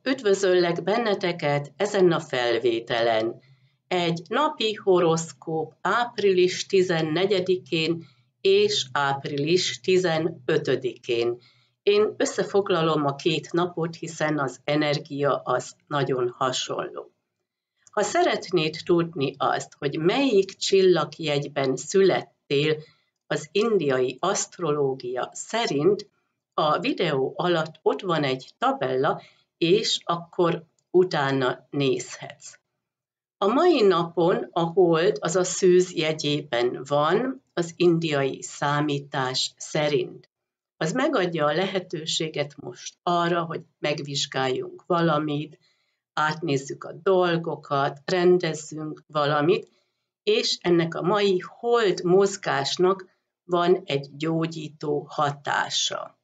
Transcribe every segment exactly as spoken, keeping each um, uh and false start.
Üdvözöllek benneteket ezen a felvételen. Egy napi horoszkóp április tizennegyedikén és április tizenötödikén. Én összefoglalom a két napot, hiszen az energia az nagyon hasonló. Ha szeretnéd tudni azt, hogy melyik csillagjegyben születtél az indiai asztrológia szerint, a videó alatt ott van egy tabella, és akkor utána nézhetsz. A mai napon a hold az a szűz jegyében van az indiai számítás szerint. Az megadja a lehetőséget most arra, hogy megvizsgáljunk valamit, átnézzük a dolgokat, rendezzünk valamit, és ennek a mai hold mozgásnak van egy gyógyító hatása.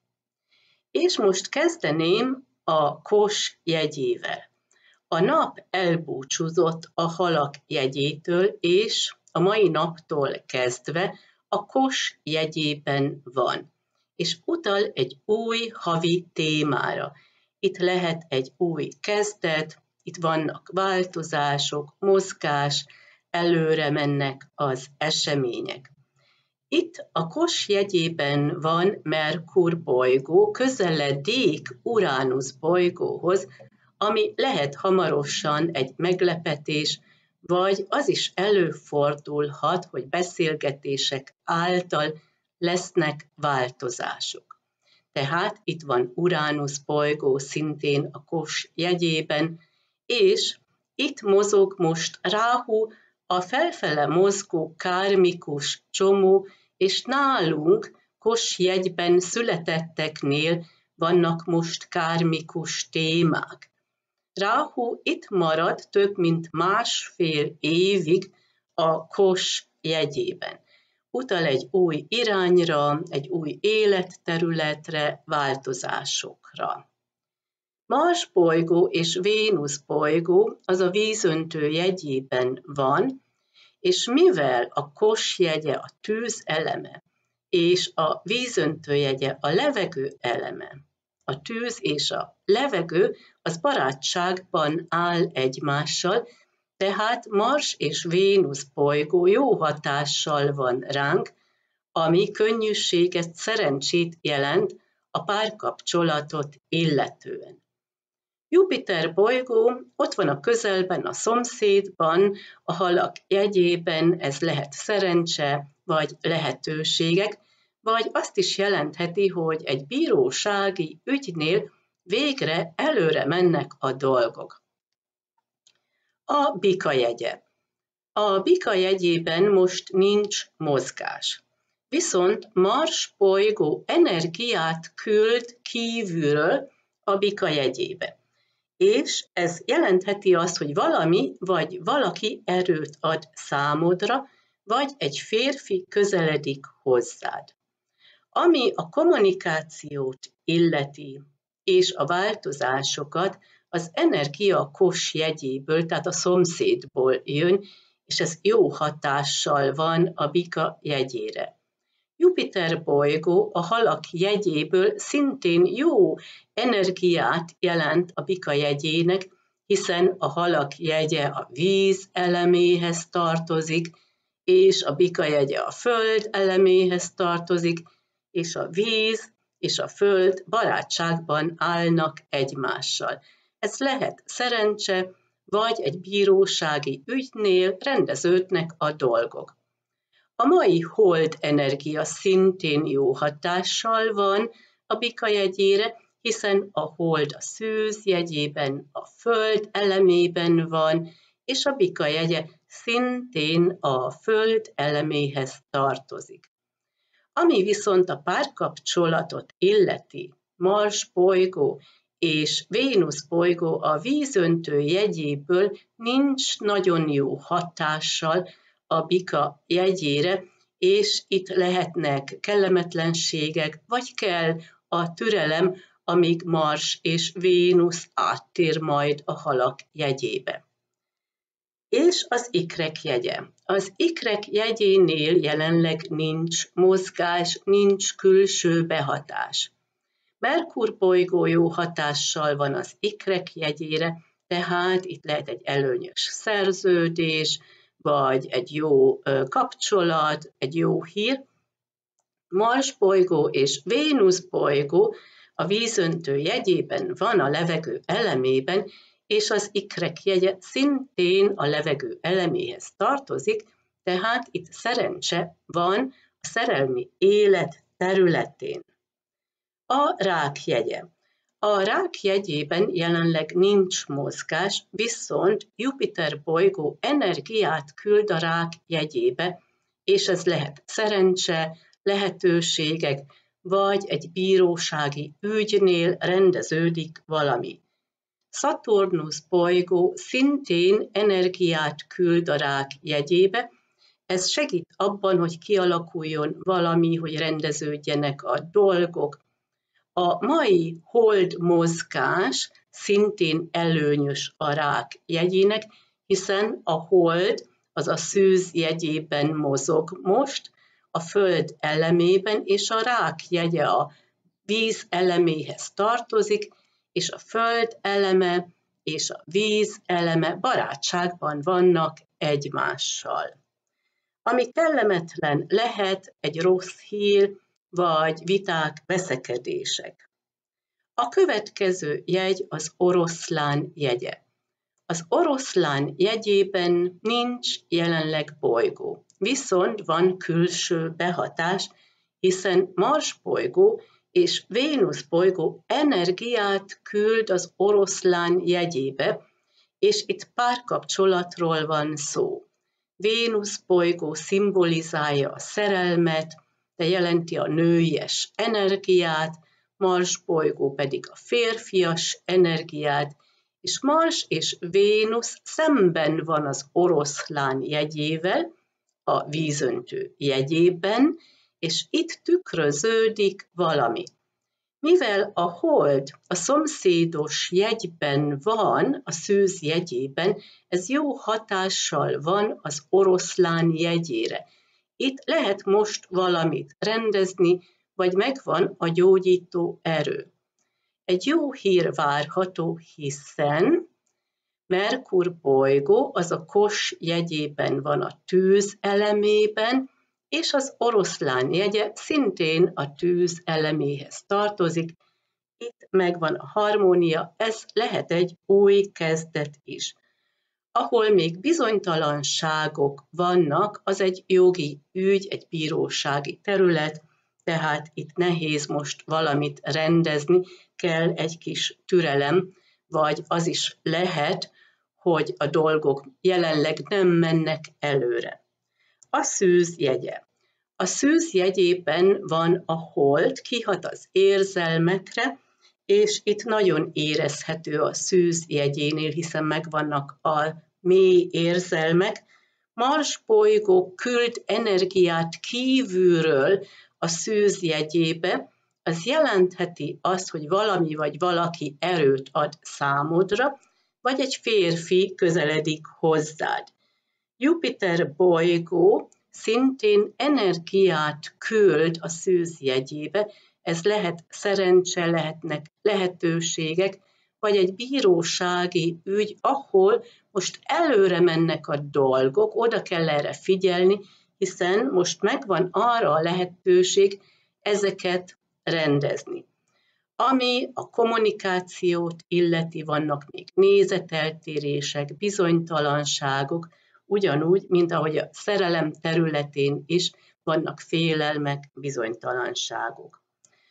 És most kezdeném a Kos jegyével. A nap elbúcsúzott a halak jegyétől, és a mai naptól kezdve a Kos jegyében van, és utal egy új havi témára. Itt lehet egy új kezdet, itt vannak változások, mozgás, előre mennek az események. Itt a Kos jegyében van Merkur bolygó, közeledik Uránusz bolygóhoz, ami lehet hamarosan egy meglepetés, vagy az is előfordulhat, hogy beszélgetések által lesznek változások. Tehát itt van Uránusz bolygó szintén a Kos jegyében, és itt mozog most Ráhu, a felfele mozgó kármikus csomó, és nálunk Kos jegyben születetteknél vannak most kármikus témák. Ráhu itt marad több mint másfél évig a Kos jegyében. Utal egy új irányra, egy új életterületre, változásokra. Mars bolygó és Vénusz bolygó az a vízöntő jegyében van, és mivel a Kos jegye a tűz eleme, és a vízöntő jegye a levegő eleme, a tűz és a levegő az barátságban áll egymással, tehát Mars és Vénusz bolygó jó hatással van ránk, ami könnyűséget, szerencsét jelent a párkapcsolatot illetően. Jupiter bolygó ott van a közelben, a szomszédban, a halak jegyében, ez lehet szerencse, vagy lehetőségek, vagy azt is jelentheti, hogy egy bírósági ügynél végre előre mennek a dolgok. A Bika jegye. A Bika jegyében most nincs mozgás. Viszont Mars bolygó energiát küld kívülről a Bika jegyébe. És ez jelentheti azt, hogy valami vagy valaki erőt ad számodra, vagy egy férfi közeledik hozzád. Ami a kommunikációt illeti, és a változásokat, az energia Kos jegyéből, tehát a szomszédból jön, és ez jó hatással van a Bika jegyére. Jupiter bolygó a halak jegyéből szintén jó energiát jelent a Bika jegyének, hiszen a halak jegye a víz eleméhez tartozik, és a Bika jegye a föld eleméhez tartozik, és a víz és a föld barátságban állnak egymással. Ez lehet szerencse, vagy egy bírósági ügynél rendeződnek a dolgok. A mai hold energia szintén jó hatással van a Bika jegyére, hiszen a hold a szűz jegyében, a föld elemében van, és a Bika jegye szintén a föld eleméhez tartozik. Ami viszont a párkapcsolatot illeti, Mars bolygó és Vénusz bolygó a vízöntő jegyéből nincs nagyon jó hatással a Bika jegyére, és itt lehetnek kellemetlenségek, vagy kell a türelem, amíg Mars és Vénusz áttér majd a halak jegyébe. És az ikrek jegye. Az ikrek jegyénél jelenleg nincs mozgás, nincs külső behatás. Merkur bolygó jó hatással van az ikrek jegyére, tehát itt lehet egy előnyös szerződés, vagy egy jó kapcsolat, egy jó hír. Mars bolygó és Vénusz bolygó a vízöntő jegyében van a levegő elemében, és az ikrek jegye szintén a levegő eleméhez tartozik, tehát itt szerencse van a szerelmi élet területén. A rák jegye. A rák jegyében jelenleg nincs mozgás, viszont Jupiter bolygó energiát küld a rák jegyébe, és ez lehet szerencse, lehetőségek, vagy egy bírósági ügynél rendeződik valami. Szaturnusz bolygó szintén energiát küld a rák jegyébe, ez segít abban, hogy kialakuljon valami, hogy rendeződjenek a dolgok. A mai hold mozgás szintén előnyös a rák jegyének, hiszen a hold az a szűz jegyében mozog most, a föld elemében, és a rák jegye a víz eleméhez tartozik, és a föld eleme és a víz eleme barátságban vannak egymással. Ami kellemetlen lehet, egy rossz hír, vagy viták, veszekedések. A következő jegy az oroszlán jegye. Az oroszlán jegyében nincs jelenleg bolygó, viszont van külső behatás, hiszen Mars bolygó és Vénusz bolygó energiát küld az oroszlán jegyébe, és itt párkapcsolatról van szó. Vénusz bolygó szimbolizálja a szerelmet, de jelenti a nőies energiát, Mars bolygó pedig a férfias energiát, és Mars és Vénusz szemben van az oroszlán jegyével, a vízöntő jegyében, és itt tükröződik valami. Mivel a hold a szomszédos jegyben van, a szűz jegyében, ez jó hatással van az oroszlán jegyére. Itt lehet most valamit rendezni, vagy megvan a gyógyító erő. Egy jó hír várható, hiszen Merkur bolygó az a Kos jegyében van a tűz elemében, és az oroszlán jegye szintén a tűz eleméhez tartozik. Itt megvan a harmónia, ez lehet egy új kezdet is. Ahol még bizonytalanságok vannak, az egy jogi ügy, egy bírósági terület, tehát itt nehéz most valamit rendezni, kell egy kis türelem, vagy az is lehet, hogy a dolgok jelenleg nem mennek előre. A szűz jegye. A szűz jegyében van a hold, kihat az érzelmekre, és itt nagyon érezhető a szűz jegyénél, hiszen megvannak a mély érzelmek. Mars bolygó küld energiát kívülről a szűz jegyébe, az jelentheti azt, hogy valami vagy valaki erőt ad számodra, vagy egy férfi közeledik hozzád. Jupiter bolygó szintén energiát küld a szűz jegyébe, ez lehet szerencse, lehetnek lehetőségek, vagy egy bírósági ügy, ahol most előre mennek a dolgok, oda kell erre figyelni, hiszen most megvan arra a lehetőség ezeket rendezni. Ami a kommunikációt illeti, vannak még nézeteltérések, bizonytalanságok, ugyanúgy, mint ahogy a szerelem területén is vannak félelmek, bizonytalanságok.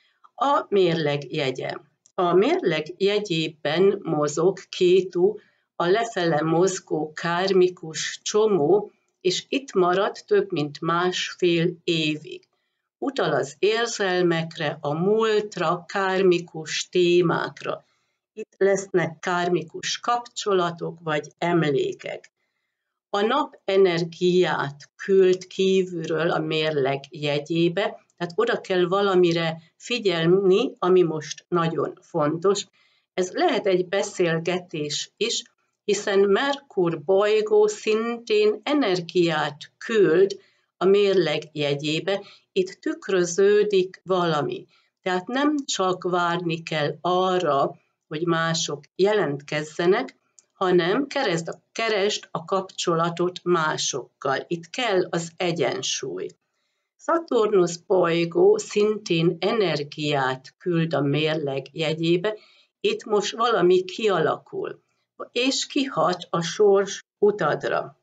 A mérleg jegye. A mérleg jegyében mozog Kétu, a lefele mozgó kármikus csomó, és itt marad több mint másfél évig. Utal az érzelmekre, a múltra, kármikus témákra. Itt lesznek kármikus kapcsolatok vagy emlékek. A nap energiát küld kívülről a mérleg jegyébe, tehát oda kell valamire figyelni, ami most nagyon fontos. Ez lehet egy beszélgetés is, hiszen Merkur bolygó szintén energiát küld a mérleg jegyébe, itt tükröződik valami. Tehát nem csak várni kell arra, hogy mások jelentkezzenek, hanem keresd a, keresd a kapcsolatot másokkal. Itt kell az egyensúly. Szaturnusz bolygó szintén energiát küld a mérleg jegyébe, itt most valami kialakul, és kihat a sors utadra.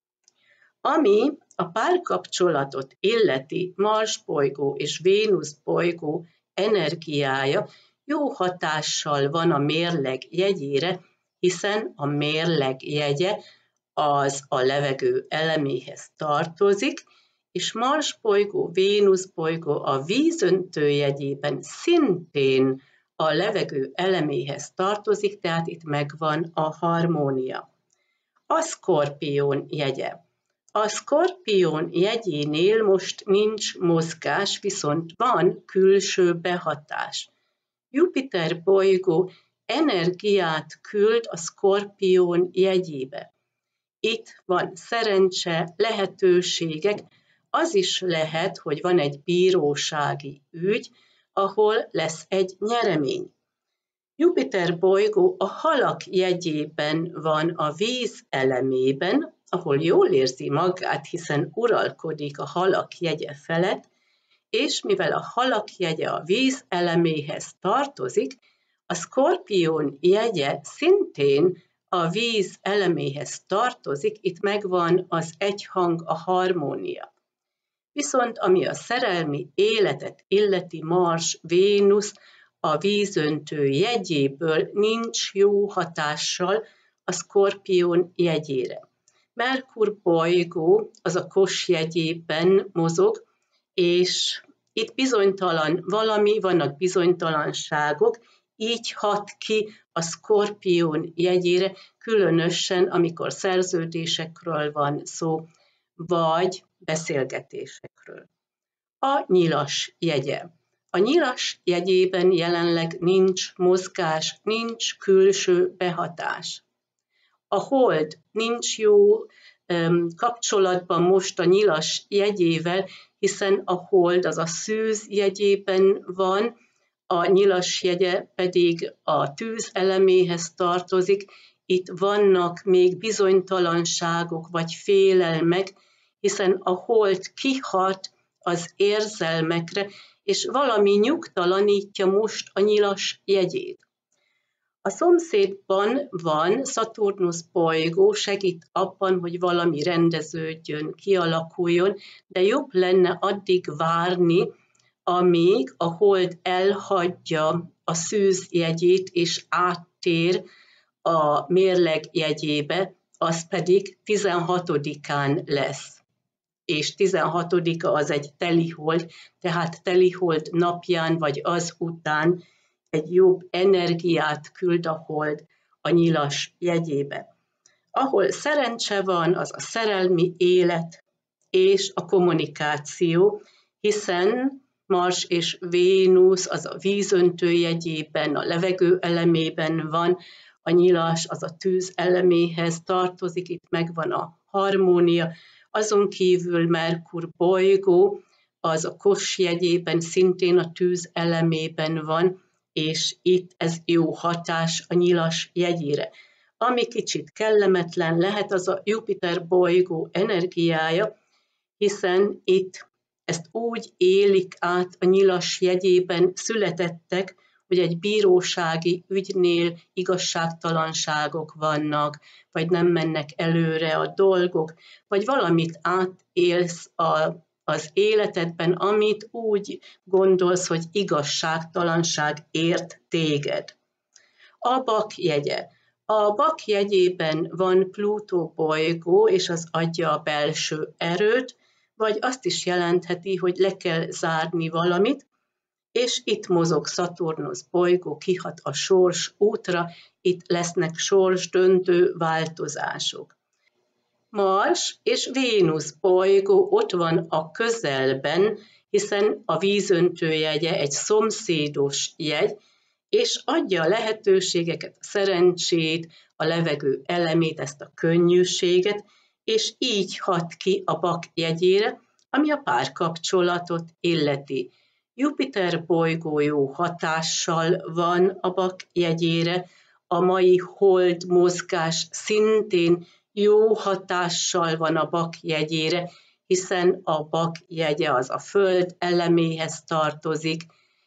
Ami a párkapcsolatot illeti, Mars bolygó és Vénusz bolygó energiája jó hatással van a mérleg jegyére, hiszen a mérleg jegye az a levegő eleméhez tartozik, és Mars bolygó, Vénusz bolygó a vízöntő jegyében szintén a levegő eleméhez tartozik, tehát itt megvan a harmónia. A Szkorpión jegye. A Szkorpión jegyénél most nincs mozgás, viszont van külső behatás. Jupiter bolygó energiát küld a Szkorpión jegyébe. Itt van szerencse, lehetőségek, az is lehet, hogy van egy bírósági ügy, ahol lesz egy nyeremény. Jupiter bolygó a halak jegyében van a víz elemében, ahol jól érzi magát, hiszen uralkodik a halak jegye felett, és mivel a halak jegye a víz eleméhez tartozik, a Szkorpión jegye szintén a víz eleméhez tartozik, itt megvan az egyhang, a harmónia. Viszont ami a szerelmi életet illeti, Mars, Vénusz a vízöntő jegyéből nincs jó hatással a Szkorpión jegyére. Merkur bolygó az a Kos jegyében mozog, és itt bizonytalan valami, vannak bizonytalanságok, így hat ki a Szkorpión jegyére, különösen amikor szerződésekről van szó, vagy beszélgetésekről. A Nyilas jegye. A Nyilas jegyében jelenleg nincs mozgás, nincs külső behatás. A Hold nincs jó um, kapcsolatban most a Nyilas jegyével, hiszen a Hold az a Szűz jegyében van, a Nyilas jegye pedig a tűz eleméhez tartozik. Itt vannak még bizonytalanságok vagy félelmek, hiszen a Hold kihat az érzelmekre, és valami nyugtalanítja most a Nyilas jegyét. A szomszédban van Szaturnusz bolygó, segít abban, hogy valami rendeződjön, kialakuljon, de jobb lenne addig várni, amíg a Hold elhagyja a Szűz jegyét és áttér a mérleg jegyébe, az pedig tizenhatodikán lesz. És tizenhatodika az egy telihold, tehát telihold napján vagy az után egy jobb energiát küld a Hold a Nyilas jegyébe. Ahol szerencse van, az a szerelmi élet és a kommunikáció, hiszen Mars és Vénusz az a vízöntő jegyében, a levegő elemében van, a Nyilas az a tűz eleméhez tartozik, itt megvan a harmónia, azon kívül Merkur bolygó az a Kos jegyében szintén a tűz elemében van, és itt ez jó hatás a Nyilas jegyére. Ami kicsit kellemetlen lehet, az a Jupiter bolygó energiája, hiszen itt ezt úgy élik át a Nyilas jegyében születettek, hogy egy bírósági ügynél igazságtalanságok vannak, vagy nem mennek előre a dolgok, vagy valamit átélsz a, az életedben, amit úgy gondolsz, hogy igazságtalanság ért téged. A Bak jegye. A Bak jegyében van Plutó bolygó, és az adja a belső erőt, vagy azt is jelentheti, hogy le kell zárni valamit, és itt mozog Szaturnusz bolygó, kihat a sors útra, itt lesznek sorsdöntő változások. Mars és Vénusz bolygó ott van a közelben, hiszen a vízöntő jegye egy szomszédos jegy, és adja a lehetőségeket, a szerencsét, a levegő elemét, ezt a könnyűséget, és így hat ki a Bak jegyére, ami a párkapcsolatot illeti. Jupiter bolygó jó hatással van a Bak jegyére, a mai hold mozgás szintén jó hatással van a Bak jegyére, hiszen a Bak jegye az a Föld eleméhez tartozik,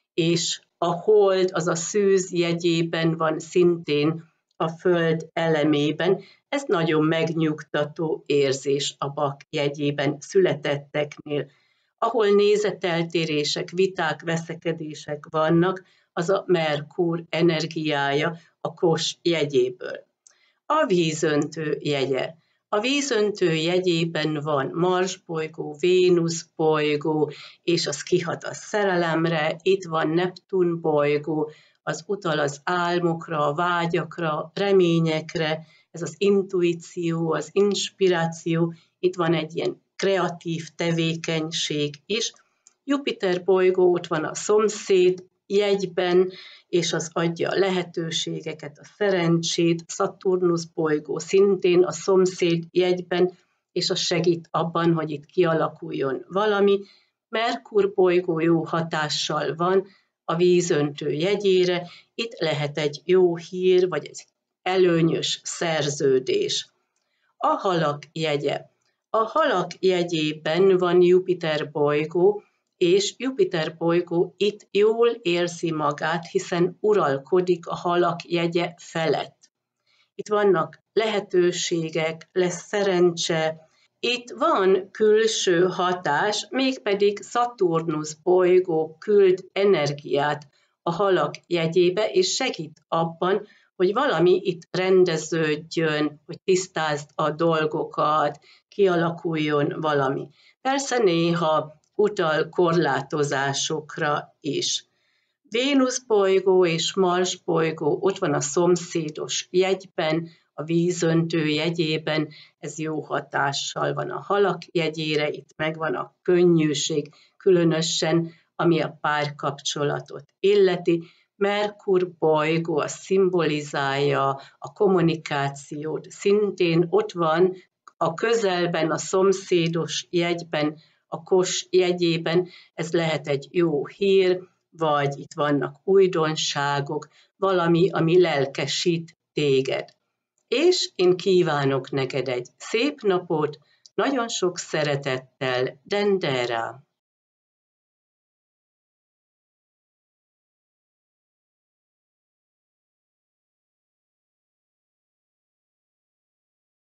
és a hold az a szűz jegyében van szintén a Föld elemében. Ez nagyon megnyugtató érzés a Bak jegyében születetteknél. Ahol nézeteltérések, viták, veszekedések vannak, az a Merkur energiája a Kos jegyéből. A vízöntő jegye. A vízöntő jegyében van Mars bolygó, Vénusz bolygó, és az kihat a szerelemre, itt van Neptun bolygó, az utal az álmokra, a vágyakra, reményekre, ez az intuíció, az inspiráció, itt van egy ilyen kreatív tevékenység is. Jupiter bolygó ott van a szomszéd jegyben, és az adja a lehetőségeket, a szerencsét. Szaturnusz bolygó szintén a szomszéd jegyben, és az segít abban, hogy itt kialakuljon valami. Merkur bolygó jó hatással van a vízöntő jegyére, itt lehet egy jó hír, vagy egy előnyös szerződés. A halak jegye. A halak jegyében van Jupiter bolygó, és Jupiter bolygó itt jól érzi magát, hiszen uralkodik a halak jegye felett. Itt vannak lehetőségek, lesz szerencse, itt van külső hatás, mégpedig Szaturnusz bolygó küld energiát a halak jegyébe, és segít abban, hogy valami itt rendeződjön, hogy tisztázd a dolgokat, kialakuljon valami. Persze néha utal korlátozásokra is. Vénusz bolygó és Mars bolygó ott van a szomszédos jegyben, a vízöntő jegyében, ez jó hatással van a halak jegyére, itt megvan a könnyűség, különösen ami a párkapcsolatot illeti. Merkur bolygó a szimbolizálja a kommunikációt, szintén ott van a közelben, a szomszédos jegyben, a Kos jegyében, ez lehet egy jó hír, vagy itt vannak újdonságok, valami, ami lelkesít téged. És én kívánok neked egy szép napot, nagyon sok szeretettel, Dendera!